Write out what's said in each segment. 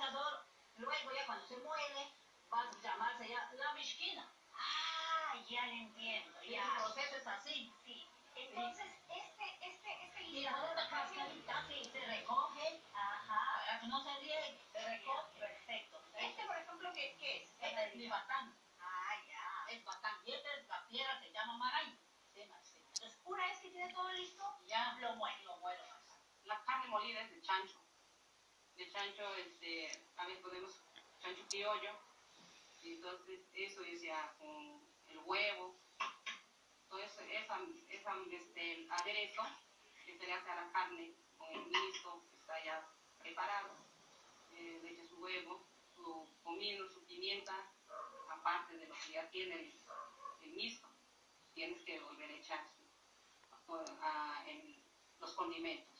asador, luego ya cuando se muele, va a llamarse ya la mishkina. Ah, ya lo entiendo, Y ya. el proceso es así. Sí. Entonces, este Y la otra cascarita sí se recoge, Ajá. para que no se riegue, se recoge. Perfecto. Este, por ejemplo, ¿qué es? Este es mi batán, Ah, ya. es batán. Y esta es la piedra que se llama maraña. Entonces, una vez que tiene todo listo, Ya lo muele. lo muelo. La carne molida es de chancho. De chancho, también ponemos chancho criollo. Y entonces eso es ya con el huevo. Todo eso, el aderezo que se le hace a la carne con el miso que está ya preparado. Le echa su huevo, su comino, su pimienta, aparte de lo que ya tiene el miso. Tienes que volver a echar los condimentos.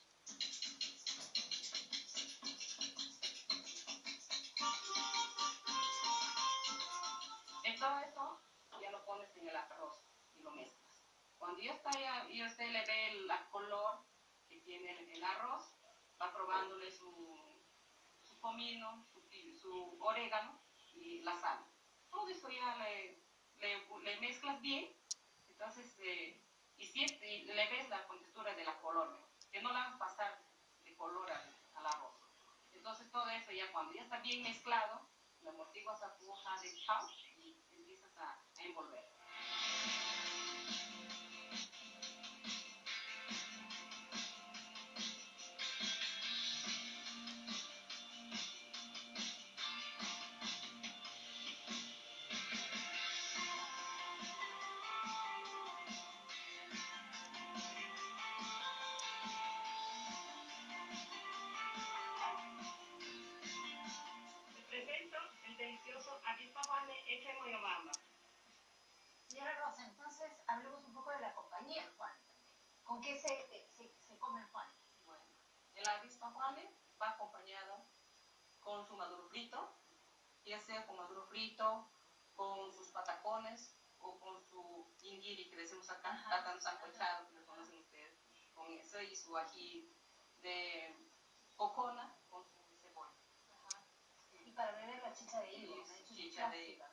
Todo eso ya lo pones en el arroz y lo mezclas. Cuando ya está, ya usted le ve el color que tiene el arroz, va probándole su comino, su orégano y la sal. Todo eso ya le mezclas bien, entonces, y le ves la contextura de la color, que no la vas a pasar de color al arroz. Entonces todo eso ya cuando ya está bien mezclado, lo amortiguas a tu hoja de chau y empiezas a envolver. Les presento el delicioso avispa juane hecho en Moyobamba. Señora Rosa, entonces hablemos un poco de la compañía Juan. ¿Con qué se come el Juan? Bueno, el avispa juane va acompañado con su maduro frito, ya sea con maduro frito, con sus patacones o con su ingiri que decimos acá, plátano sancochado, que lo conocen ustedes, con eso y su ají de cocona con su cebolla. Y para beber la chicha de higo, Y chicha de higo.